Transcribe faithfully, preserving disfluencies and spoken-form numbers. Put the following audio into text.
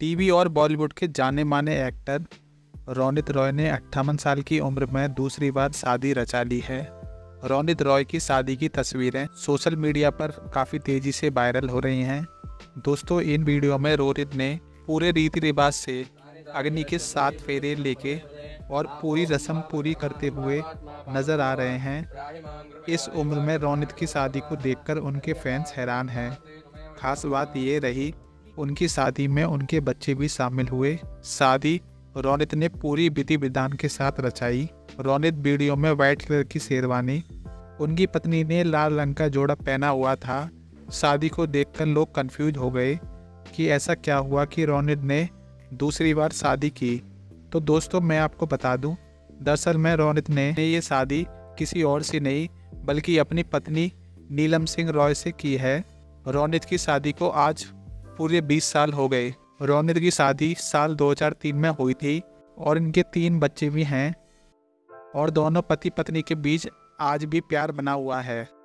TV और बॉलीवुड के जाने माने एक्टर रोनित रॉय ने अट्ठावन साल की उम्र में दूसरी बार शादी रचा ली है। रोनित रॉय की शादी की तस्वीरें सोशल मीडिया पर काफ़ी तेज़ी से वायरल हो रही हैं। दोस्तों, इन वीडियो में रोनित ने पूरे रीति रिवाज से अग्नि के सात फेरे लेके और पूरी रस्म पूरी करते हुए नज़र आ रहे हैं। इस उम्र में रोनित की शादी को देखकर उनके फैंस हैरान हैं। खास बात ये रही, उनकी शादी में उनके बच्चे भी शामिल हुए। शादी रोनित ने पूरी विधि विधान के साथ रचाई। रोनित वीडियो में वाइट कलर की शेरवानी, उनकी पत्नी ने लाल रंग का जोड़ा पहना हुआ था। शादी को देखकर लोग कंफ्यूज हो गए कि ऐसा क्या हुआ कि रोनित ने दूसरी बार शादी की। तो दोस्तों, मैं आपको बता दूं, दरअसल में रोनित ने ये शादी किसी और से नहीं बल्कि अपनी पत्नी नीलम सिंह रॉय से की है। रोनित की शादी को आज पूरे बीस साल हो गए। रोनित की शादी साल दो हज़ार तीन में हुई थी और इनके तीन बच्चे भी हैं और दोनों पति पत्नी के बीच आज भी प्यार बना हुआ है।